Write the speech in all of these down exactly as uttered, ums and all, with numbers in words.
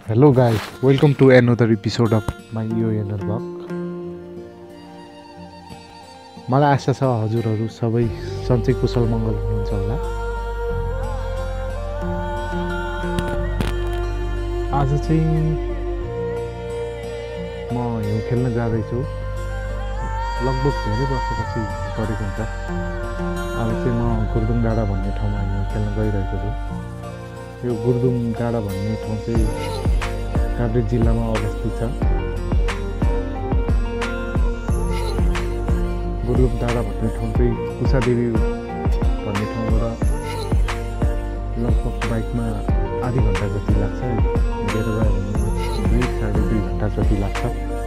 Hello guys, welcome to another episode of my E O N L blog. मलाई आशा छ हजुरहरू सबै सन्चै कुशल मङ्गल हुनुहुन्छ होला। आज चाहिँ म हिउँ खेल्न जाँदैछु। लगभग धेरै वर्षपछि गरेको हुन्छ। आज चाहिँ म गुर्दुम डाँडा भन्ने ठाउँमा हिउँ खेल्न गइरहेको छु। यो गुर्दुम डाँडा भन्ने ठाउँ चाहिँ काभ्रे जिल्लामा अवस्थित छ। गुर्दुम डाँडा भन्ने ठाउँ चाहिँ कुशादेवी भन्ने ठाउँबाट लगभग बाइकमा आधी घन्टा जति लाग्छ। हिँडेर गयो भने दुई साढे दुई घन्टा जति लाग्छ।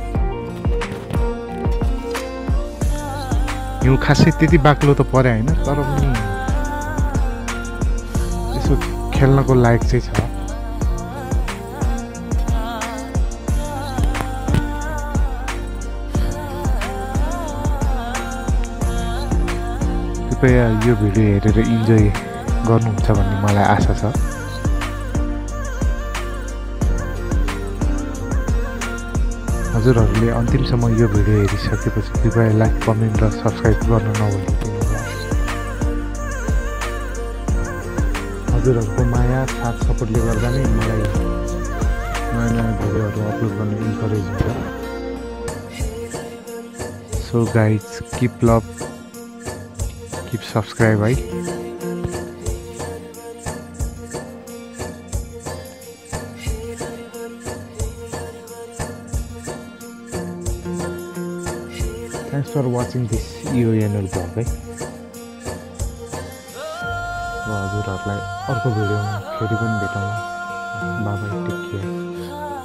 हिउँ खासै त्यति बाक्लो त परे होइन, तर पनि यसो खेल्नको लायक चाहिँ छ। कृपया यो भिडियो हेरेर इन्जोय गर्नुहुन्छ भन्ने मलाई आशा छ। हजुरहरूले अन्तिमसम्म यो भिडियो हेरिसकेपछि कृपया लाइक, कमेन्ट र सब्सक्राइब गर्न नभुल्नु होला। हजुरहरूको माया, साथ, सपोर्टले गर्दा नै मलाई नयाँ नयाँ भिडियोहरू अपलोड गर्न इन्करेज हुन्छ। So guys, keep love, keep subscribe, right? Thanks for watching this E O N L blog, right? हजुरहरूलाई अर्को भिडियोमा फेरि पनि भेटौँ। Bye bye, take care.